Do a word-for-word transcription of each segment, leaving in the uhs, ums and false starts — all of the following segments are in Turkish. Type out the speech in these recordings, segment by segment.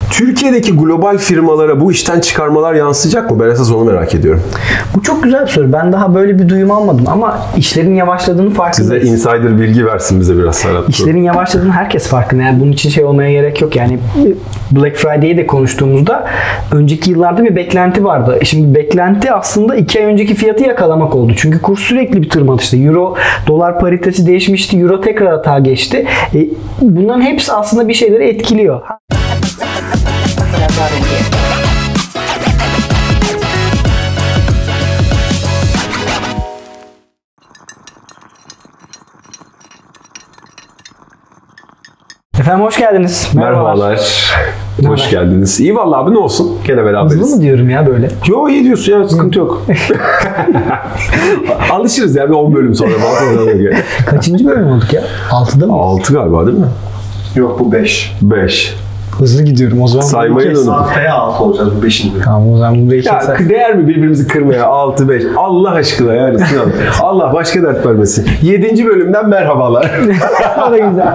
Türkiye'deki global firmalara bu işten çıkarmalar yansıyacak mı? Ben esas onu merak ediyorum. Bu çok güzel bir soru. Ben daha böyle bir duyum almadım ama işlerin yavaşladığını farkındayız. Size insider bilgi versin bize biraz Serhat. İşlerin yavaşladığını herkes farkında. Yani bunun için şey olmaya gerek yok. Yani Black Friday'yi de konuştuğumuzda önceki yıllarda bir beklenti vardı. Şimdi beklenti aslında iki ay önceki fiyatı yakalamak oldu. Çünkü kur sürekli bir tırmanıştı. Euro dolar paritesi değişmişti. Euro tekrar hata geçti. E, bunların hepsi aslında bir şeyleri etkiliyor. Efendim hoş geldiniz. Merhabalar. Merhabalar. Hoş geldiniz. İyi vallahi abi, ne olsun? Gene beraberiz. Hızlı mı diyorum ya böyle? Yo, iyi diyorsun ya, sıkıntı yok. Alışırız ya bir on bölüm sonra. Kaçıncı bölüm olduk ya? altıda mı? altı galiba değil mi? Yok, bu beş. beş. Hızlı gidiyorum o zaman. Saymayı da unuttum. Haftaya altı olacağız, bu beşinci. Tamam o zaman bu beşinci. Ya değer mi birbirimizi kırmaya? altı beş. Allah aşkına yani Sinan. Allah başka dert vermesin. yedinci bölümden merhabalar. O da güzel.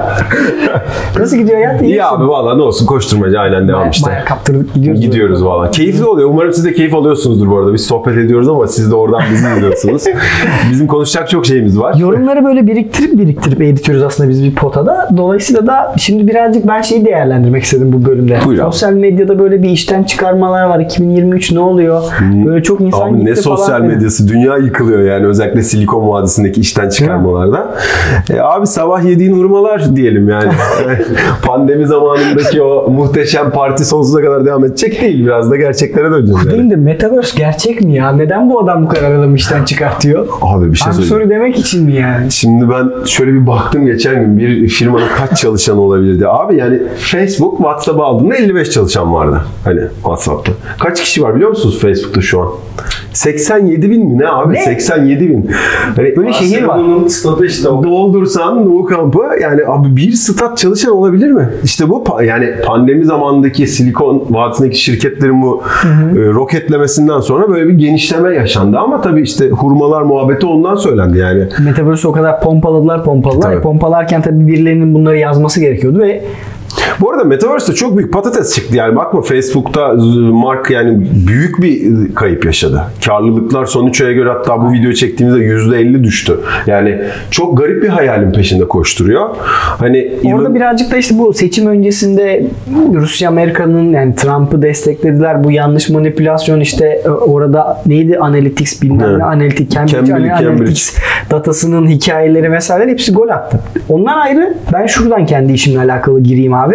Nasıl gidiyor ya? İyi, İyi abi valla, ne olsun, koşturmaca aynen devam işte. Bayağı kaptırdık gidiyoruz. Gidiyoruz valla. Keyifli oluyor. Umarım siz de keyif alıyorsunuzdur bu arada. Biz sohbet ediyoruz ama siz de oradan bizi izliyorsunuz. Bizim konuşacak çok şeyimiz var. Yorumları böyle biriktirip biriktirip editiyoruz aslında biz bir potada. Dolayısıyla da şimdi birazcık ben şeyi değerlendirmek istedim bu bölümde. Buyur. Sosyal medyada böyle bir işten çıkarmalar var. iki bin yirmi üç ne oluyor? Böyle çok insan abi gitti ne falan. sosyal medyası. Dünya yıkılıyor yani. Özellikle Silikon Vadisi'ndeki işten çıkarmalarda. E, abi sabah yediğin hurmalar diyelim yani. Pandemi zamanındaki o muhteşem parti sonsuza kadar devam edecek değil. Biraz da gerçeklere döneceğiz yani. Değil de Metaverse gerçek mi ya? Neden bu adam bu kadar adamı işten çıkartıyor? Abi bir şey söyleyeyim. Soru demek için mi yani? Şimdi ben şöyle bir baktım geçen gün, bir firmanın kaç çalışan olabilirdi? Abi yani Facebook, WhatsApp'ı aldığında elli beş çalışan vardı. Hani WhatsApp'ta. Kaç kişi var biliyor musunuz Facebook'ta şu an? seksen yedi bin mi ne abi? Ne? seksen yedi bin. Hani böyle şehir var. Bunun stadı işte o. Doldursan No Camp'ı, yani abi bir stat çalışan olabilir mi? İşte bu yani pandemi zamanındaki Silikon Vadisi'ndeki şirketlerin bu hı hı. E, roketlemesinden sonra böyle bir genişleme yaşandı ama tabii işte hurmalar muhabbeti ondan söylendi yani. Metaverse'ü o kadar pompaladılar pompaladılar. Tabii. Pompalarken tabii birilerinin bunları yazması gerekiyordu ve bu arada Metaverse'de çok büyük patates çıktı yani. Bakma Facebook'ta Mark yani büyük bir kayıp yaşadı. Karlılıklar son üç aya göre hatta bu videoyu çektiğimizde yüzde elli düştü. Yani çok garip bir hayalin peşinde koşturuyor. Hani orada Elon... birazcık da işte bu seçim öncesinde Rusya Amerika'nın yani Trump'ı desteklediler. Bu yanlış manipülasyon işte orada neydi Analytics bilmem ne Analytics Cambridge, Cambridge, Analytics datasının hikayeleri vesaire hepsi gol attı. Ondan ayrı ben şuradan kendi işimle alakalı gireyim abi.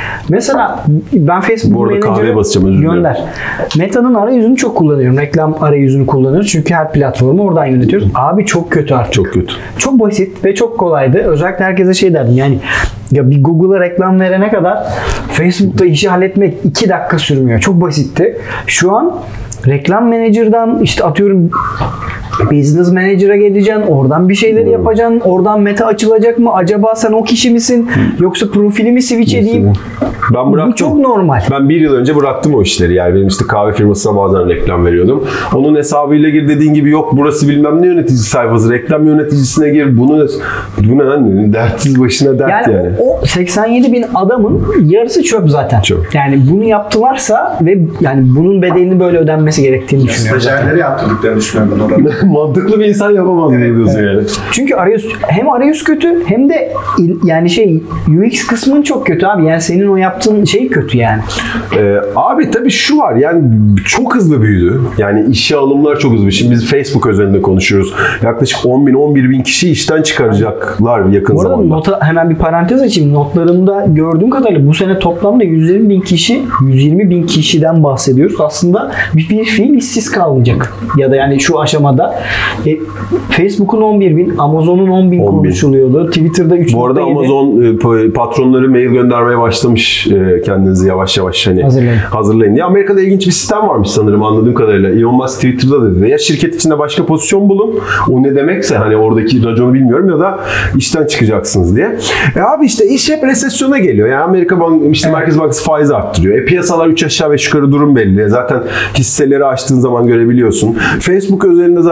Mesela ben Facebook Manager'ı gönder. Meta'nın arayüzünü çok kullanıyorum. Reklam arayüzünü kullanıyoruz. Çünkü her platformu oradan yönetiyoruz. Abi çok kötü artık. Çok kötü. Çok basit ve çok kolaydı. Özellikle herkese şey derdim yani ya bir Google'a reklam verene kadar Facebook'ta işi halletmek iki dakika sürmüyor. Çok basitti. Şu an reklam manager'dan işte atıyorum Business Manager'a gideceksin, oradan bir şeyleri hmm. yapacaksın, oradan meta açılacak mı? Acaba sen o kişi misin? Hmm. Yoksa profilimi switch edeyim? Ben bıraktım. Bu çok normal. Ben bir yıl önce bıraktım o işleri yani. Benim işte kahve firmasına bazen reklam veriyordum. Onun hesabıyla gir dediğin gibi yok burası bilmem ne yöneticisi sayfası. Reklam yöneticisine gir. Bunu bu ne lan? Dertsiz başına dert yani. Yani o seksen yedi bin adamın yarısı çöp zaten. Çöp. Yani bunu yaptılarsa ve yani bunun bedelini böyle ödenmesi gerektiğini düşünüyorum. Stajyerleri yaptırdıklarını düşünüyorum ben orada. Mantıklı bir insan yapamaz evet, diyorsun evet. Yani. Çünkü arayüz hem arayüz kötü hem de yani şey U X kısmın çok kötü abi. Yani senin o yaptığın şey kötü yani. Ee, abi tabii şu var yani çok hızlı büyüdü. Yani işe alımlar çok hızlı. Şimdi biz Facebook özelinde konuşuyoruz. Yaklaşık on bin on bir bin kişi işten çıkaracaklar yakın bu arada zamanda. Nota, hemen bir parantez açayım. Notlarımda gördüğüm kadarıyla bu sene toplamda yüz yirmi bin kişi, yüz yirmi bin kişiden bahsediyoruz. Aslında bir, bir fiil işsiz kalmayacak. Ya da yani şu aşamada e, Facebook'un on bir bin, Amazon'un on bin konuşuluyordu. Twitter'da üç bin. Bu arada Amazon e, patronları mail göndermeye başlamış e, kendinizi yavaş yavaş hani hazırlayın. hazırlayın diye. Amerika'da ilginç bir sistem varmış sanırım anladığım kadarıyla. Elon Musk Twitter'da da dedi. Ya şirket içinde başka pozisyon bulun. O ne demekse hani oradaki raconu bilmiyorum ya da işten çıkacaksınız diye. E abi işte iş hep resesyona geliyor. Yani Amerika Bank, işte evet. Merkez Bankası faizi arttırıyor. E piyasalar üç aşağı beş yukarı durum belli. Zaten hisseleri açtığın zaman görebiliyorsun. Facebook özelinde zaten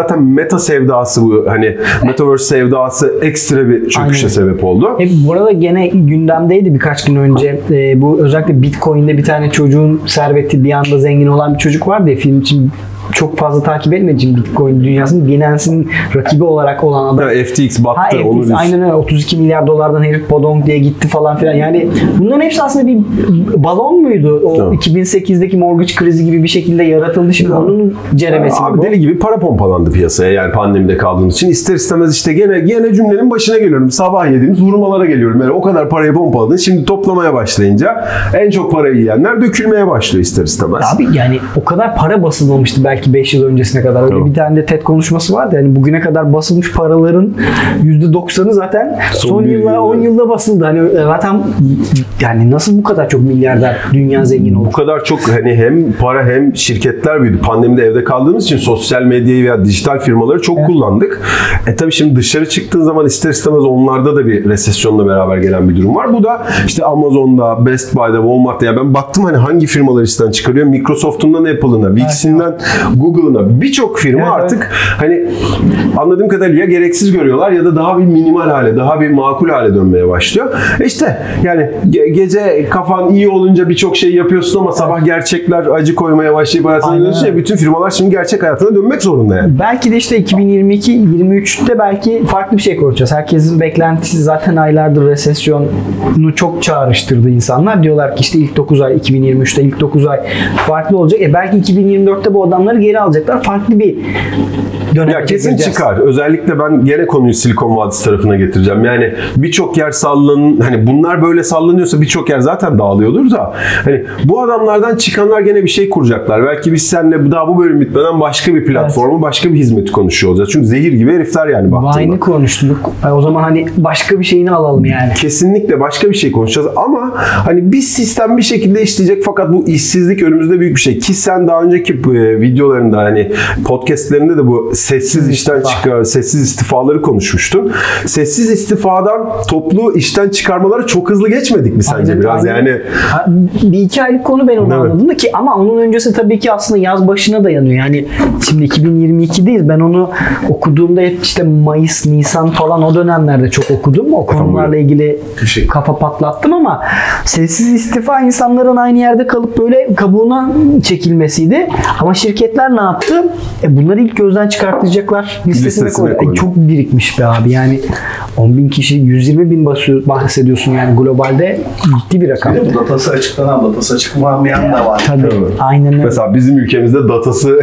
zaten meta sevdası bu hani metaverse sevdası ekstra bir çöküşe Aynen. sebep oldu. E, burada gene gündemdeydi birkaç gün önce. E, bu özellikle Bitcoin'de bir tane çocuğun serveti bir anda zengin olan bir çocuk vardı ya, film için çok fazla takip etmediğim Bitcoin dünyasının Binance'in rakibi olarak olan adam. Ya F T X battı. Ha, F T X, onu biz... aynen öyle. otuz iki milyar dolardan herif podong diye gitti falan filan. Yani bunların hepsi aslında bir balon muydu? O Tamam. iki bin sekizdeki mortgage krizi gibi bir şekilde yaratıldı. Şimdi Tamam. onun ceremesi Abi bu. deli gibi para pompalandı piyasaya yani pandemide kaldığımız için. İster istemez işte gene gene cümlenin başına geliyorum. Sabah yediğimiz hurmalara geliyorum. Yani o kadar parayı pompaladın. Şimdi toplamaya başlayınca en çok parayı yiyenler dökülmeye başlıyor ister istemez. Abi yani o kadar para basılmamıştı belki beş yıl öncesine kadar. Öyle Tamam. bir tane de TED konuşması vardı. Yani bugüne kadar basılmış paraların yüzde doksanı zaten Son son bir yıllar yılda. on yılda basıldı. Hani zaten yani nasıl bu kadar çok milyarder dünya zengin oldu? Bu kadar çok hani hem para hem şirketler büyüdü. Pandemide evde kaldığımız için sosyal medyayı veya dijital firmaları çok Evet. kullandık. E tabii şimdi dışarı çıktığın zaman ister istemez onlarda da bir resesyonla beraber gelen bir durum var. Bu da işte Amazon'da, Best Buy'da, Walmart'ta ya ben baktım hani hangi firmalar işten çıkarıyor? Microsoft'undan Apple'ına, Wix'inden Google'ına birçok firma Evet, artık hani anladığım kadarıyla ya gereksiz görüyorlar ya da daha bir minimal hale, daha bir makul hale dönmeye başlıyor. E işte yani ge- gece kafan iyi olunca birçok şey yapıyorsun ama sabah gerçekler acı koymaya başlayıp hayatına Aynen dönüyorsun ya öyle. bütün firmalar şimdi gerçek hayatına dönmek zorunda yani. Belki de işte iki bin yirmi iki yirmi üçte belki farklı bir şey konuşacağız. Herkesin beklentisi zaten aylardır resesyonu çok çağrıştırdı insanlar. Diyorlar ki işte ilk dokuz ay iki bin yirmi üçte ilk dokuz ay farklı olacak. E belki iki bin yirmi dörtte bu adamları geri alacaklar. Farklı bir döneme Ya kesin gireceğiz. çıkar. Özellikle ben gene konuyu Silikon Vadisi tarafına getireceğim. Yani birçok yer sallan hani bunlar böyle sallanıyorsa birçok yer zaten dağılıyordur da hani bu adamlardan çıkanlar gene bir şey kuracaklar. Belki biz seninle daha bu bölüm bitmeden başka bir platformu, evet. başka bir hizmeti konuşuyor olacağız. Çünkü zehir gibi herifler yani baktığında. Vine'ı konuştuk. O zaman hani başka bir şeyini alalım yani. Kesinlikle başka bir şey konuşacağız ama hani bir sistem bir şekilde işleyecek fakat bu işsizlik önümüzde büyük bir şey. Ki sen daha önceki e, videolarında hani podcastlerinde de bu sessiz işten çıkar, sessiz istifaları konuşmuştun. Sessiz istifadan toplu işten çıkarmaları çok hızlı geçmedik mi sence Aynen, biraz aynen. yani? Bir iki aylık konu ben onu Evet. anladım da ki ama onun öncesi tabii ki aslında yaz başına dayanıyor. Yani şimdi iki bin yirmi ikideyiz. Ben onu okuduğumda hep işte Mayıs, Nisan falan o dönemlerde çok okudum. O konularla ilgili kafa patlattım ama sessiz istifa insanların aynı yerde kalıp böyle kabuğuna çekilmesiydi. Ama şirketler ne yaptı? E bunları ilk gözden çıkartacaklar listesine Listesine koydu. koydu. E çok birikmiş be abi. Yani on bin kişi, yüz yirmi bin basıyor, bahsediyorsun yani globalde ciddi bir rakam. Bir de bu datası açıklanan, datası açıklanmayan da var. Tabii. Evet. Aynen öyle. Mesela bizim ülkemizde datası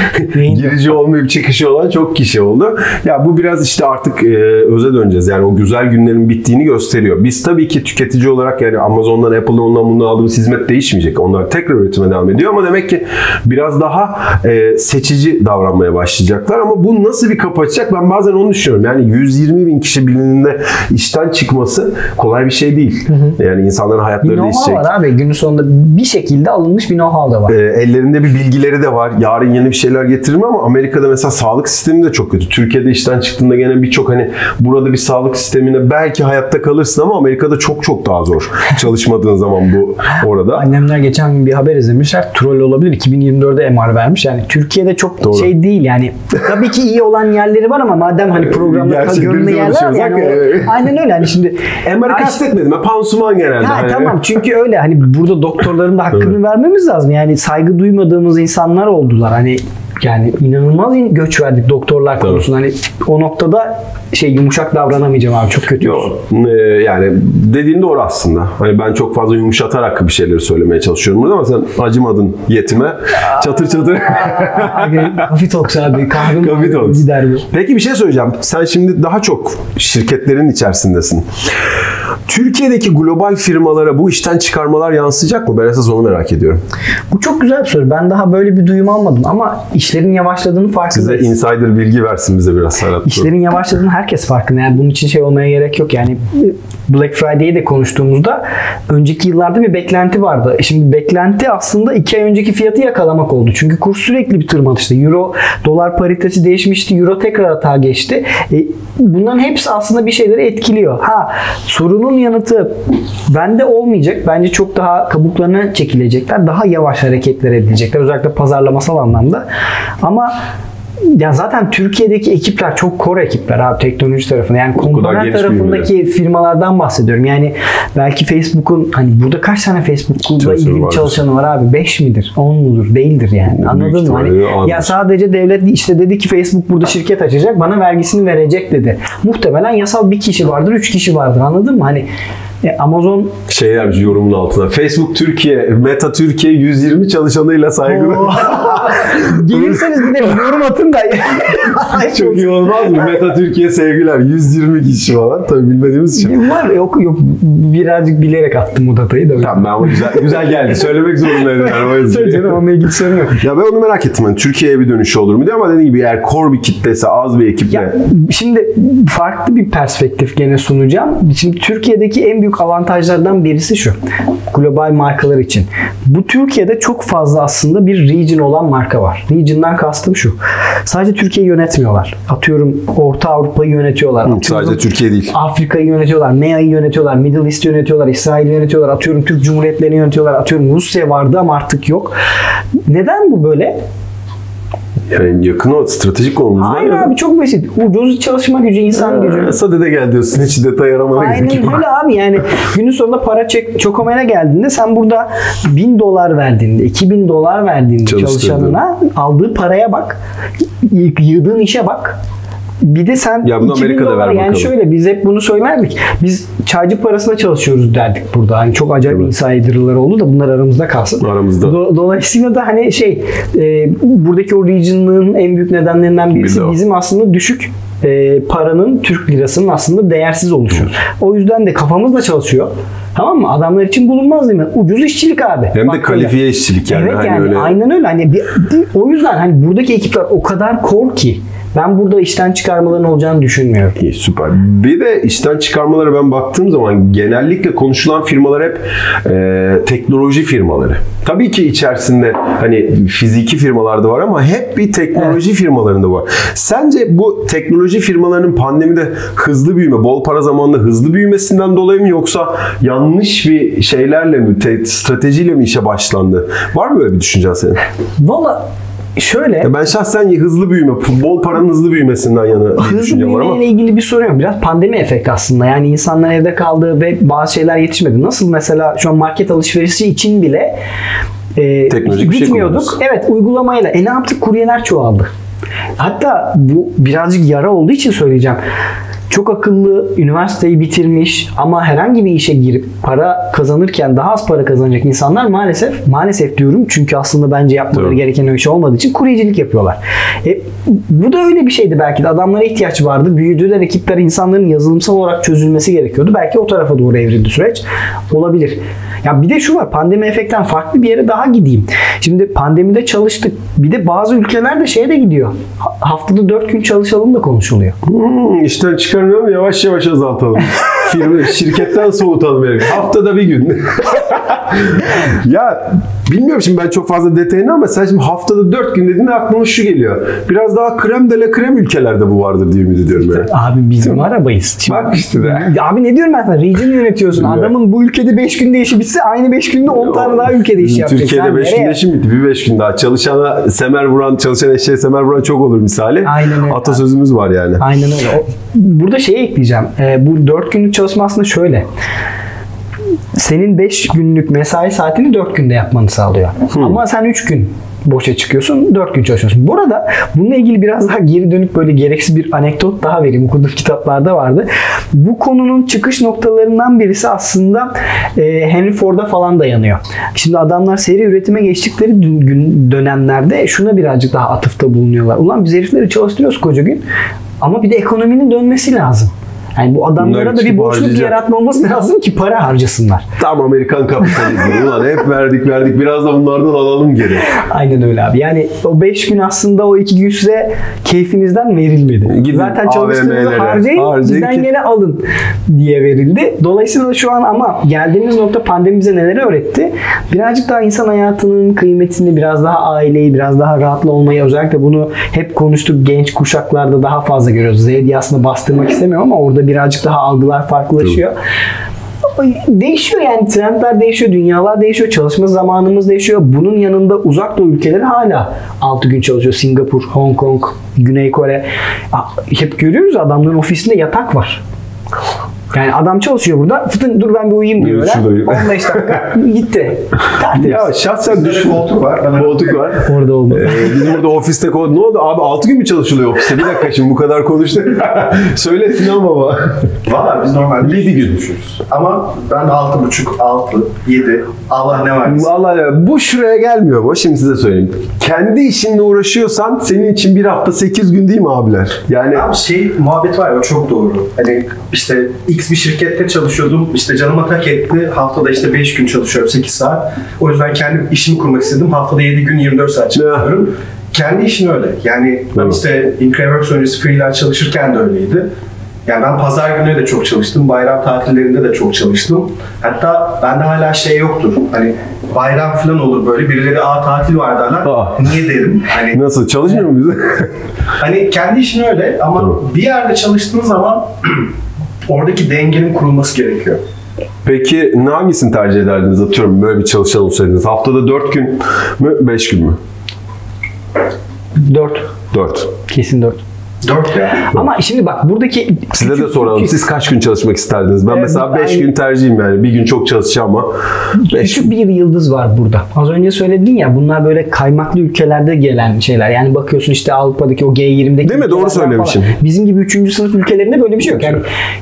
girici olmayıp çıkışı olan çok kişi oldu. Ya bu biraz işte artık e, öze döneceğiz. Yani o güzel günlerin bittiğini gösteriyor. Biz tabii ki tüketici olarak yani Amazon'dan, Apple'dan, ondan bundan aldığımız hizmet değişmeyecek. Onlar tekrar üretime devam ediyor ama demek ki biraz daha e, seçici davranmaya başlayacaklar. Ama bu nasıl bir kapı açacak? Ben bazen onu düşünüyorum. Yani yüz yirmi bin kişi bilininde işten çıkması kolay bir şey değil. Hı hı. Yani insanların Bir hayatları know-how değişecek. var abi. Günün sonunda bir şekilde alınmış bir know-how da var. E, ellerinde bir bilgileri de var. Yarın yeni bir şeyler getirir mi ama Amerika'da mesela sağlık sistemi de çok kötü. Türkiye'de işten çıktığında gene birçok hani burada bir sağlık sistemine belki hayatta kalırsın ama Amerika'da çok çok daha zor. Çalışmadığın zaman bu orada. Annemler geçen gün bir haber izlemişler. Troll olabilir. iki bin yirmi dörde M R vermiş. Yani Türkiye'de çok Doğru. şey değil yani. Tabii ki iyi olan yerleri var ama madem hani programda Gerçekleri görme yerler konuşuyoruz. yani. Evet. O, aynen öyle. Hani şimdi M R'ı Ay, kastetmedim. Ben pansuman genelde. Ha, Hani. tamam çünkü öyle hani burada doktorların da hakkını vermemiz lazım. Yani saygı duymadığımız insanlar oldular. Hani yani inanılmaz göç verdik doktorlar Tabii. konusunda. Hani o noktada şey yumuşak davranamayacağım abi çok kötü. Yok. Ee, yani dediğin doğru aslında. Hani ben çok fazla yumuşatarak bir şeyleri söylemeye çalışıyorum burada ama sen acımadın yetime. Çatır çatır. Abi Coffee Talks abi kahvem Coffee Talks. gider bu. Peki bir şey söyleyeceğim. Sen şimdi daha çok şirketlerin içerisindesin. Türkiye'deki global firmalara bu işten çıkarmalar yansıyacak mı? Ben esas onu merak ediyorum. Bu çok güzel bir soru. Ben daha böyle bir duyum almadım ama işlerin yavaşladığını Size farkındayız. insider bilgi versin bize biraz Serhat. İşlerin yavaşladığını herkes farkında. Yani bunun için şey olmaya gerek yok. Yani Black Friday'yi de konuştuğumuzda önceki yıllarda bir beklenti vardı. Şimdi beklenti aslında iki ay önceki fiyatı yakalamak oldu. Çünkü kur sürekli bir tırmanıştı. Euro dolar paritesi değişmişti. Euro tekrar hata geçti. E, bunların hepsi aslında bir şeyleri etkiliyor. Ha sorunun yanıtı bende olmayacak. Bence çok daha kabuklarına çekilecekler. Daha yavaş hareketler edilecekler. Özellikle pazarlamasal anlamda. Ama ya zaten Türkiye'deki ekipler çok core ekipler abi teknoloji tarafında. Yani komponent tarafındaki firmalardan bahsediyorum. Yani belki Facebook'un hani burada kaç tane Facebook'la ilgili çalışanı var abi? beş midir? on mudur? Değildir yani. Anladın mı? Hani ya sadece devlet işte dedi ki Facebook burada şirket açacak, bana vergisini verecek dedi. Muhtemelen yasal bir kişi vardır, üç kişi vardır. Anladın mı? Hani Amazon şey yapmış yorumun altına. Facebook Türkiye, Meta Türkiye yüz yirmi çalışanıyla saygılar. Gelirseniz bir de yorum atın da. Çok iyi olmaz mı? Meta Türkiye sevgiler. yüz yirmi kişi falan. Tabii bilmediğimiz için. Var yok yok. Birazcık bilerek attım o datayı da. Tamam ben ama güzel, güzel geldi. Söylemek zorundaydım. Yani. Söyle canım onunla ilgili sorun yok. Ya ben onu merak ettim. Hani Türkiye'ye bir dönüş olur mu diye ama dediğim gibi eğer core bir kitlesi, az bir ekiple. Ya, şimdi farklı bir perspektif gene sunacağım. Şimdi Türkiye'deki en büyük avantajlardan birisi şu. Global markalar için. Bu Türkiye'de çok fazla aslında bir region olan marka var. Region'dan kastım şu. Sadece Türkiye'yi yönetmiyorlar. Atıyorum Orta Avrupa'yı yönetiyorlar. Hı, sadece Türkiye değil. Afrika'yı yönetiyorlar. M E A'yı yönetiyorlar. Middle East'i yönetiyorlar. İsrail'i yönetiyorlar. Atıyorum Türk Cumhuriyetlerini yönetiyorlar. Atıyorum Rusya vardı ama artık yok. Neden bu böyle? Yani yakın o stratejik konumuzda. Hayır ya. Abi çok basit. Ucuz çalışma gücü, insan ee, gücü. Sadede gel diyorsun. Hiç detay aramana Aynen gerek yok. öyle abi yani günün sonunda para çek, çokomene geldiğinde sen burada bin dolar verdiğinde, iki bin dolar verdiğinde çalışanına aldığı paraya bak. Yığdığın işe bak. Bir de sen ya bunu Amerika'da dolar, ver yani bakalım. şöyle biz hep bunu söylerdik. Biz çaycı parasına çalışıyoruz derdik burada. Hani çok acayip evet. insider'lar oldu da bunlar aramızda kalsın. Aramızda. Do- dolayısıyla da hani şey e, buradaki o region'lığın en büyük nedenlerinden birisi bir bizim aslında düşük e, paranın Türk lirasının aslında değersiz oluşu. O yüzden de kafamızla çalışıyor. Tamam mı? Adamlar için bulunmaz değil mi? Ucuz işçilik abi. Hem bak de kalifiye öyle. işçilik yani. Evet hani yani öyle. aynen öyle. Hani bir, o yüzden hani buradaki ekipler o kadar core ki ben burada işten çıkarmaların olacağını düşünmüyorum. İyi, süper. Bir de işten çıkarmalara ben baktığım zaman genellikle konuşulan firmalar hep e, teknoloji firmaları. Tabii ki içerisinde hani fiziki firmalar da var ama hep bir teknoloji evet. firmalarında var. Sence bu teknoloji firmalarının pandemide hızlı büyüme, bol para zamanında hızlı büyümesinden dolayı mı yoksa yanlış bir şeylerle mi, te- stratejiyle mi işe başlandı? Var mı böyle bir düşüncen senin? Valla şöyle. Ya ben şahsen hızlı büyüme, bol paranın hızlı büyümesinden yana bir düşüncem var ama. Hızlı büyümeyle ilgili bir soru yok. Biraz pandemi efekti aslında. Yani insanlar evde kaldı ve bazı şeyler yetişmedi. Nasıl mesela şu an market alışverişi için bile e, teknolojik bir gitmiyorduk. şey evet uygulamayla. E ne yaptık? Kuryeler çoğaldı. Hatta bu birazcık yara olduğu için söyleyeceğim. Çok akıllı, üniversiteyi bitirmiş ama herhangi bir işe girip para kazanırken daha az para kazanacak insanlar maalesef, maalesef diyorum çünkü aslında bence yapmaları Doğru. gereken öyle şey olmadığı için kuryecilik yapıyorlar. E, bu da öyle bir şeydi belki de. Adamlara ihtiyaç vardı. Büyüdüler ekipler, insanların yazılımsal olarak çözülmesi gerekiyordu. Belki o tarafa doğru evrildi süreç. Olabilir. Ya bir de şu var, pandemi efektten farklı bir yere daha gideyim. Şimdi pandemide çalıştık. Bir de bazı ülkelerde şeye de gidiyor. Haftada dört gün çalışalım da konuşuluyor. Hmm, işten çıkarmayalım, yavaş yavaş azaltalım. Firma, şirketten soğutalım. Yani. Haftada bir gün. Ya bilmiyorum şimdi ben çok fazla detayını ama sen şimdi haftada dört gün dediğinde aklıma şu geliyor. Biraz daha krem de la krem ülkelerde bu vardır diye ümit ediyorum. Yani. Abi bizim arabayız. Şimdi, bak işte de. Abi ne diyorum ben sana? Region yönetiyorsun. Evet. Adamın bu ülkede beş günde işi bitse aynı beş günde on tane daha ülkede iş yapacak. Türkiye'de beş günde işim bitti. Bir beş gün daha. Çalışana semer vuran, çalışan eşeğe semer vuran çok olur misali. Aynen öyle. Atasözümüz var yani. Aynen öyle. O, burada şeyi ekleyeceğim. Ee, bu dört günlük çalışma aslında şöyle. Senin beş günlük mesai saatini dört günde yapmanı sağlıyor. Hmm. Ama sen üç gün boşa çıkıyorsun, dört gün çalışıyorsun. Bu arada bununla ilgili biraz daha geri dönük böyle gereksiz bir anekdot daha vereyim. Okuduğum kitaplarda vardı. Bu konunun çıkış noktalarından birisi aslında e, Henry Ford'a falan dayanıyor. Şimdi adamlar seri üretime geçtikleri gün dönemlerde şuna birazcık daha atıfta bulunuyorlar. Ulan biz herifleri çalıştırıyoruz koca gün ama bir de ekonominin dönmesi lazım. Yani bu adamlara da bir boşluk harcayacak. Yaratmamız lazım ki para harcasınlar. Tam Amerikan kapitalizmi. Ulan hep verdik verdik biraz da bunlardan alalım geri. Aynen öyle abi. Yani o beş gün aslında o iki gün size keyfinizden verilmedi. Gidin zaten çalıştığınızı harcayın, harcayın bizden ki... gene alın diye verildi. Dolayısıyla da şu an ama geldiğimiz nokta pandemi bize neleri öğretti? Birazcık daha insan hayatının kıymetini, biraz daha aileyi, biraz daha rahatlı olmayı, özellikle bunu hep konuştuk genç kuşaklarda daha fazla görüyoruz. Z diye aslında bastırmak istemiyorum ama orada birazcık daha algılar farklılaşıyor. değişiyor yani, trendler değişiyor, dünyalar değişiyor, çalışma zamanımız değişiyor. Bunun yanında uzak doğu ülkeleri hala altı gün çalışıyor. Singapur, Hong Kong, Güney Kore. Hep görüyoruz, adamların ofisinde yatak var. Yani adam çalışıyor burada. Fıtın dur ben bir uyuyayım diyor. on beş dakika gitti. Ya şahsen düşün. Koltuk var. Koltuk var. Orada oldu. Ee, biz burada ofiste ne oldu? Abi altı gün mü çalışılıyor ofiste? Bir dakika şimdi bu kadar konuştuk. Söyle Sinan baba. Valla biz normalde yedi gün düşüyoruz. Ama ben altı buçuk, altı, yedi. Allah ne var? Vallahi bu şuraya gelmiyor mu? Şimdi size söyleyeyim. Kendi işinle uğraşıyorsan senin için bir hafta sekiz gün değil mi abiler? Yani abi şey muhabbet var ya, o çok doğru. Hani işte X bir şirkette çalışıyordum. İşte canıma tak etti. Haftada işte beş gün çalışıyorum, sekiz saat. O yüzden kendi işimi kurmak istedim. Haftada yedi gün yirmi dört saat çalışıyorum. Kendi işin öyle. Yani ben evet. işte Increworks öncesi freelance çalışırken de öyleydi. Yani ben pazar günü de çok çalıştım. Bayram tatillerinde de çok çalıştım. Hatta bende hala şey yoktur. Hani bayram falan olur böyle. Birileri aa tatil var derler. Aa. Niye derim? Hani nasıl? Çalışmıyor mu bize? hani kendi işin öyle ama tamam. bir yerde çalıştığın zaman oradaki dengenin kurulması gerekiyor. Peki hangisini tercih ederdiniz? Atıyorum böyle bir çalışan olsaydınız. Haftada dört gün mü, beş gün mü? dört. dört. Kesin dört. Dört ya. Ama şimdi bak buradaki... Size de soralım. küçük, Siz kaç gün çalışmak isterdiniz? Ben Evet, mesela beş ben- gün tercihim yani. Bir gün çok çalışacağım ama beş Küçük bir yıldız var burada. Az önce söyledin ya, bunlar böyle kaymaklı ülkelerde gelen şeyler. Yani bakıyorsun işte Avrupa'daki o G yirmideki Değil mi? Doğru ülkelerden söylemişim. falan. Bizim gibi üçüncü sınıf ülkelerinde böyle bir şey yok. Yani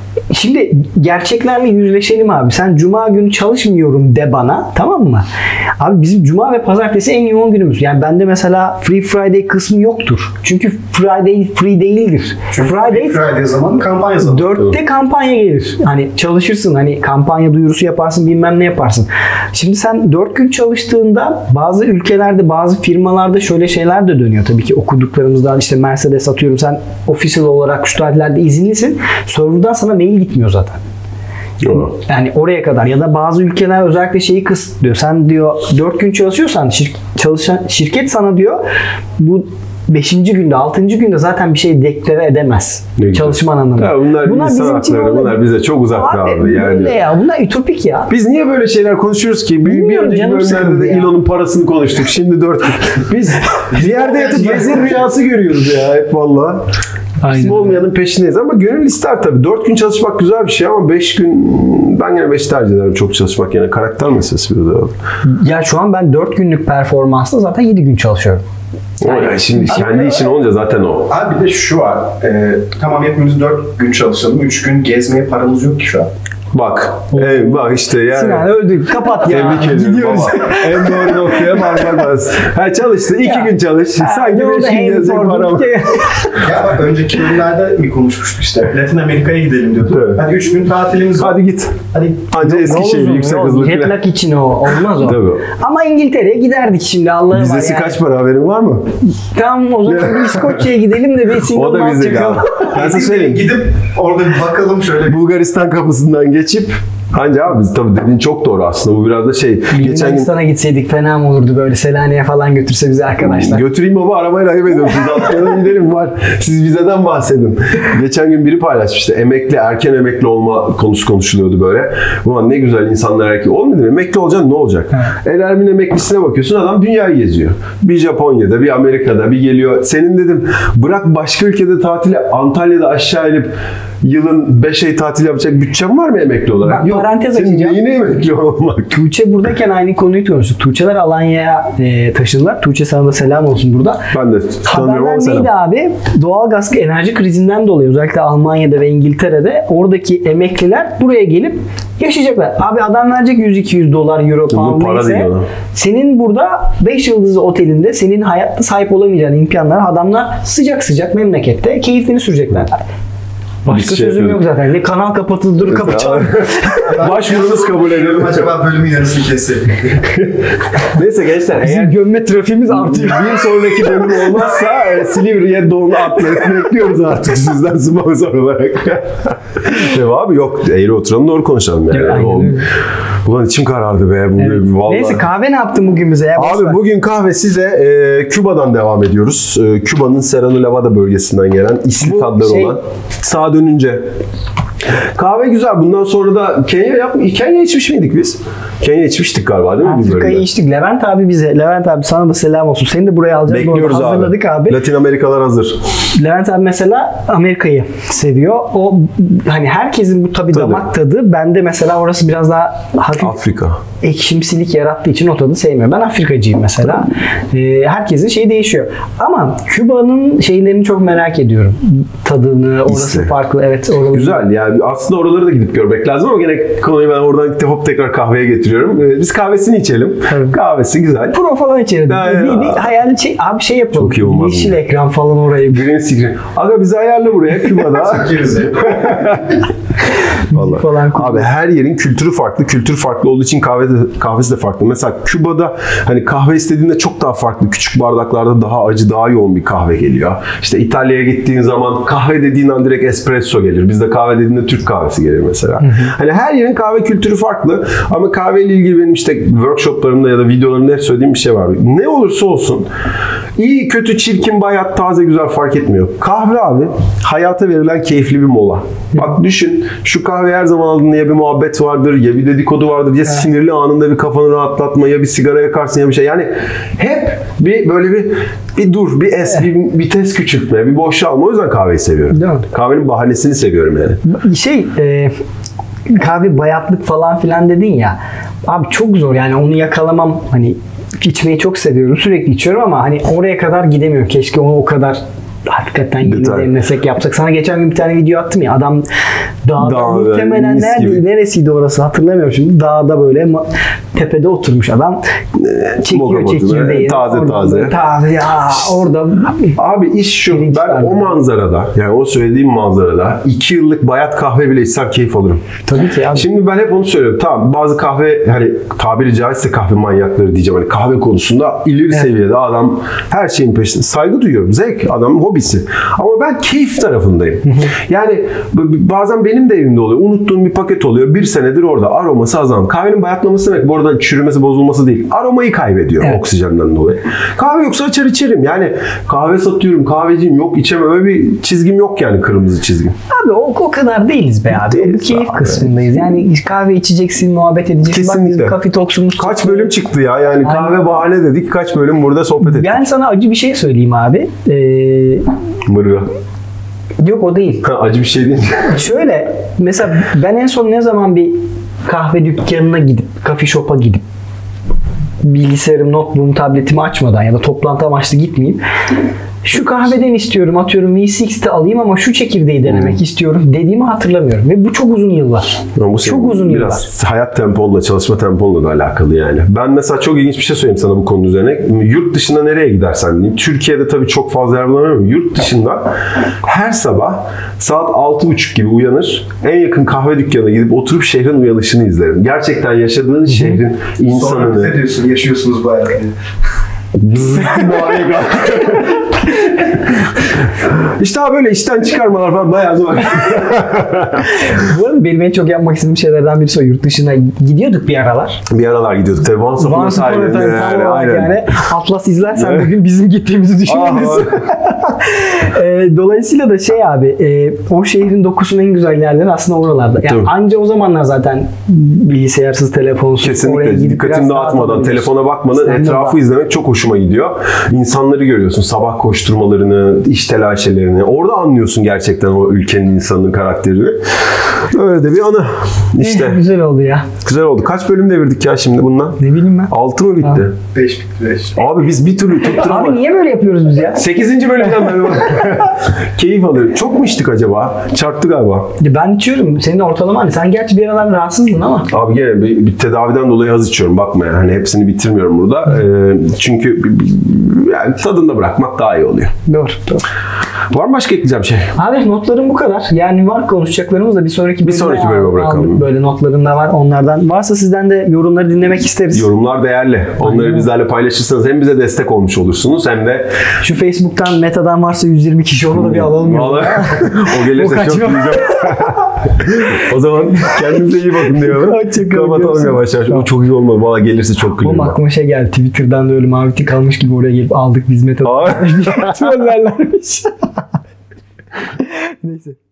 şimdi gerçeklerle yüzleşelim abi. Sen cuma günü çalışmıyorum de bana, tamam mı? Abi bizim cuma ve pazartesi en yoğun günümüz. Yani bende mesela Free Friday kısmı yoktur. Çünkü Friday free değildir. Çünkü Friday Friday zaman kampanya zamanı. dörtte kampanya gelir. Hani çalışırsın, hani kampanya duyurusu yaparsın, bilmem ne yaparsın. Şimdi sen dört gün çalıştığında bazı ülkelerde, bazı firmalarda şöyle şeyler de dönüyor. Tabii ki okuduklarımızdan işte Mercedes atıyorum, sen official olarak şu tarihlerde izinlisin. Server'dan sana mail gitmiyor zaten. Yok. Yani oraya kadar, ya da bazı ülkeler özellikle şeyi kısıtlıyor. Sen diyor dört gün çalışıyorsan şir- çalışan şirket sana diyor bu beşinci günde, altıncı günde zaten bir şey deklare edemez. Ne Çalışman anlamında. Ya bunlar, bunlar insan hakları, bunlar bize çok uzak abi, abi yani. Öyle ya, bunlar ütopik ya. Biz niye böyle şeyler konuşuyoruz ki? Bir, bir Bilmiyorum, önceki canım bölümlerde sıkıldı de ya. Elon'un parasını konuştuk. Şimdi dört gün. Biz bir yerde yatıp vezir rüyası görüyoruz ya hep valla. Bizim olmayanın peşindeyiz ama gönül ister tabii. Dört gün çalışmak güzel bir şey ama beş gün, ben yine beş tercih ederim çok çalışmak, yani karakter meselesi bir de. Ya şu an ben dört günlük performansla zaten yedi gün çalışıyorum. Yani şimdi kendi işin olunca zaten o. Abi bir de şu var. E, tamam hepimiz dört gün çalışalım. Üç gün gezmeye paramız yok ki şu an. Bak. Evet, bak işte yani. Sinan öldük. Kapat ya. Tebrik ediyorum Gidiyoruz. baba. En doğru noktaya parmak bas. Ha çalıştı. iki Ya. gün çalış. Sanki beş gün gezecek para var. Ya bak önceki bölümlerde mi konuşmuştuk işte. Latin Amerika'ya gidelim diyorduk. Evet. Hadi üç gün tatilimiz var. Hadi git. Hadi Anca Eskişehir yüksek hızlı Jet falan. lag için o. Olmaz o. Tabii. Ama İngiltere'ye giderdik şimdi, Allah'ım var Vizesi yani. kaç para, haberin var mı? Tamam o zaman bir İskoçya'ya gidelim de bir O da single vize çıkalım. galiba. Ben size söyleyeyim. gidip orada bir bakalım şöyle. Bulgaristan kapısından geçip anca abi biz tabii dediğin çok doğru aslında. Bu biraz da şey. Geçen gün Yunanistan'a gitseydik fena mı olurdu, böyle Selanik'e falan götürse bizi arkadaşlar. götüreyim baba, arabayla ayıp ediyorum. Siz atlayalım gidelim var. Siz vizeden bahsedin. Geçen gün biri paylaşmıştı. Emekli, erken emekli olma konusu konuşuluyordu böyle. Ulan ne güzel insanlar erken. Oğlum dedim, emekli olacaksın ne olacak? El Ermin emeklisine bakıyorsun, adam dünyayı geziyor. Bir Japonya'da, bir Amerika'da, bir geliyor. Senin dedim bırak başka ülkede tatile, Antalya'da aşağı inip yılın beş ay tatil yapacak bütçem var mı emekli olarak? Bak, Yok. parantez Senin açacağım. neyine emekli olmak? Tuğçe buradayken aynı konuyu konuştuk. Tuğçeler Alanya'ya e, taşındılar. Tuğçe sana da selam olsun burada. Ben de tanıyorum Haberler ama selam. neydi abi? Doğalgaz enerji krizinden dolayı özellikle Almanya'da ve İngiltere'de oradaki emekliler buraya gelip yaşayacaklar. Abi adam verecek yüz iki yüz dolar, euro, pound para neyse. değil ona. Senin burada beş yıldızlı otelinde senin hayatta sahip olamayacağın imkanlar, adamlar sıcak sıcak memlekette keyfini sürecekler. Başka Biz şey sözüm yok yapıyorduk. zaten. Ne kanal kapatıldı, dur kapatacağım. Başvurunuz kabul edilir. Acaba bölümün yarısını keselim. Neyse gençler, Bizim eğer gömme trafiğimiz artıyor. bir sonraki bölüm olmazsa e, Silivri'ye doğru atletini bekliyoruz artık sizden sponsor olarak. Ve abi yok, eğri oturalım doğru konuşalım yani. Evet, aynen O- öyle. Ulan içim karardı be. Bu, Evet. vallahi. Neyse, kahve ne yaptın bugün bize ya? Boş ver. Abi bugün kahve size e, Küba'dan devam ediyoruz. E, Küba'nın Serrano Nevada bölgesinden gelen isli Bu tatları şey- olan. Sağa dönünce Kahve güzel. Bundan sonra da Kenya yap. Kenya içmiş miydik biz? Kenya içmiştik galiba değil mi? Bir Afrika'yı bölümde. içtik. Levent abi bize. Levent abi sana da selam olsun. Seni de buraya alacağız. Bekliyoruz abi. Hazırladık abi. Latin Amerikalar hazır. Levent abi mesela Amerika'yı seviyor. O hani herkesin bu tabii Tadı. damak tadı. Bende mesela orası biraz daha hafif Afrika. ekşimsilik yarattığı için o tadı sevmiyorum. Ben Afrikacıyım mesela. Ee, herkesin şeyi değişiyor. Ama Küba'nın şeylerini çok merak ediyorum. Tadını, orası İşte. farklı. Evet, oraları. Güzel yani aslında oraları da gidip görmek lazım ama gene konuyu ben oradan hop tekrar kahveye getiriyorum. Ee, Biz kahvesini içelim. Tabii. Kahvesi güzel. Pro falan içerim. Ya, bir, ya. bir hayal şey, abi şey yapalım. Çok iyi olmaz Yeşil mı? ekran falan orayı. Green screen. Aga bizi ayarla buraya Küba'da. Gerize. Vallahi. falan Abi her yerin kültürü farklı. Kültür farklı olduğu için kahve de, kahvesi de farklı. Mesela Küba'da hani kahve istediğinde çok daha farklı. Küçük bardaklarda daha acı, daha yoğun bir kahve geliyor. İşte İtalya'ya gittiğin zaman kahve dediğin an direkt espresso gelir. Bizde kahve dediğinde Türk kahvesi gelir mesela. Hani her yerin kahve kültürü farklı. Ama kahveyle ilgili benim işte workshoplarımda ya da videolarımda hep söylediğim bir şey var. Ne olursa olsun iyi, kötü, çirkin, bayat, taze, güzel fark etmiyor. Kahve abi hayata verilen keyifli bir mola. Bak düşün şu kahve her zaman aldığında ya bir muhabbet vardır ya bir dedikodu vardır ya sinirli anında bir kafanı rahatlatma ya bir sigara yakarsın ya bir şey. Yani hep bir böyle bir bir dur, bir es, bir vites küçültme, bir boşalma. O yüzden kahveyi seviyorum. Değil mi? Kahvenin bahanesini seviyorum yani. Şey e, kahve bayatlık falan filan dedin ya. Abi çok zor yani onu yakalamam. Hani içmeyi çok seviyorum. Sürekli içiyorum ama hani oraya kadar gidemiyorum. Keşke onu o kadar hakikaten yeni Detay. demlesek yapsak. Sana geçen gün bir tane video attım ya. Adam dağda Dağ, muhtemelen mis nerede, gibi. neresiydi orası hatırlamıyorum şimdi. Dağda böyle ma- tepede oturmuş adam. Çekiyor moka moka, çekirdeği. taze Oradan taze. böyle Taze ya orada. Abi iş şu, Pirinç ben var o böyle. manzarada, yani o söylediğim manzarada iki yıllık bayat kahve bile içsem keyif alırım. Tabii ki abi. Şimdi ben hep onu söylüyorum. Tamam bazı kahve hani tabiri caizse kahve manyakları diyeceğim. Hani kahve konusunda ileri seviyede adam her şeyin peşinde. Saygı duyuyorum. Zevk adamın hobisi. Ama ben keyif tarafındayım. Yani b- bazen benim de evimde oluyor. Unuttuğum bir paket oluyor. Bir senedir orada. Aroması azalmış. Kahvenin bayatlaması demek bu arada çürümesi bozulması değil. Aromayı kaybediyor Evet. oksijenden dolayı. Kahve yoksa açar içerim. Yani kahve satıyorum, kahveciyim. Yok içemem. Öyle bir çizgim yok yani kırmızı çizgim. Abi o, o kadar değiliz be abi. Değiliz Bu keyif abi. kısmındayız. Yani kahve içeceksin, muhabbet edeceksin. Bak Kesinlikle. bizim Coffee Talks'umuz Kaç çıktı. bölüm çıktı ya? Yani kahve bahane dedik. Kaç bölüm burada sohbet ettik. Ben sana acı bir şey söyleyeyim abi. Ee, Mırra. yok o değil. Ha, acı bir şey değil. Şöyle mesela ben en son ne zaman bir kahve dükkanına gidip, coffee shop'a gidip bilgisayarım, notebook'um, tabletimi açmadan ya da toplantı amaçlı gitmeyeyim. Şu kahveden istiyorum, atıyorum V altmışı alayım ama şu çekirdeği denemek Hmm. istiyorum dediğimi hatırlamıyorum. Ve bu çok uzun yıllar. Ama bu Çok senin uzun yıllar. biraz hayat temponla, çalışma temponla da alakalı yani. Ben mesela çok ilginç bir şey söyleyeyim sana bu konu üzerine. Yurt dışına nereye gidersen diyeyim. Türkiye'de tabii çok fazla yer bulamıyorum. Yurt dışında her sabah saat altı buçuk gibi uyanır. En yakın kahve dükkanına gidip oturup şehrin uyanışını izlerim. Gerçekten yaşadığın şehrin Sonra bize insanını. diyorsun yaşıyorsunuz bayağı diye. İşte abi böyle işten çıkarmalar falan bayağı zor. Bu arada benim en çok yapmak istediğim şeylerden birisi o. Yurt dışına gidiyorduk bir aralar. Bir aralar gidiyorduk tabii. Once Upon a Once Upon a Time'de Time yani, tam olarak aynen. yani. Atlas izlersen Evet. bugün bizim gittiğimizi düşünebilirsin. E, dolayısıyla da şey abi e, o şehrin dokusunun en güzel yerleri aslında oralarda. Yani Tabii. anca o zamanlar zaten bilgisayarız, telefonsuz oraya Kesinlikle gidip dikkatini biraz dağıtmadan, rahatlayabiliyorsun. telefona bakmadan Stand-up etrafı var. izlemek çok hoşuma gidiyor. İnsanları görüyorsun, sabah koşturmalarını, iş telaşelerini. Orada anlıyorsun gerçekten o ülkenin insanının karakterini. Öyle de bir anı. İşte Eh, güzel oldu ya. güzel oldu. Kaç bölüm devirdik ya şimdi bundan? Ne bileyim ben. altı mı bitti? beş bitti beş. Abi biz bir türlü Abi tutturamadık. niye böyle yapıyoruz biz ya? sekizinci bölümden beri keyif alıyorum. Çok mu içtik acaba? Çarptı galiba. Ben içiyorum. Senin ortalama hani sen gerçi bir aralar rahatsızdın ama. Abi gene bir, bir tedaviden dolayı az içiyorum. Bakma yani hani hepsini bitirmiyorum burada. Ee, çünkü bir- bir- yani tadında bırakmak daha iyi oluyor. Doğru. Doğru. Var mı başka ekleyeceğim şey? Abi notlarım bu kadar. Yani var konuşacaklarımız da bir sonraki bölüme sonraki bölüme al- bırakalım. aldık. Böyle notlarım da var onlardan. Varsa sizden de yorumları dinlemek isteriz. Yorumlar değerli. Onları Aynen. bizlerle paylaşırsanız hem bize destek olmuş olursunuz hem de Şu Facebook'tan Meta'dan varsa yüz yirmi kişi onu da bir alalım. Vallahi o O gelirse kaçma. çok güzel. O zaman kendinize iyi bakın diyorum. Hoşçakalın. Kapatalım Görüşürüz. yavaş yavaş. O çok iyi olmadı. Valla gelirse çok Oğlum gülüyorum. aklıma şey geldi. Twitter'dan da öyle mavi tik almış gibi oraya gelip aldık biz Meta'dan. Aa. Trollerlermiş. Neyse.